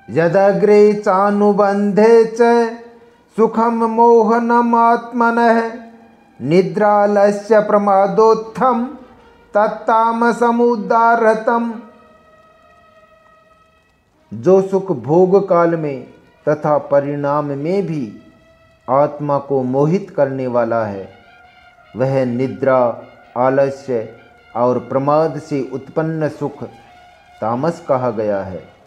यदग्रे चानुबंधे च सुखम मोहनम आत्मनः निद्रालस्य प्रमादोत्थम तत्तामसमुदारतम। जो सुख भोग काल में तथा परिणाम में भी आत्मा को मोहित करने वाला है, वह निद्रा, आलस्य और प्रमाद से उत्पन्न सुख तामस कहा गया है।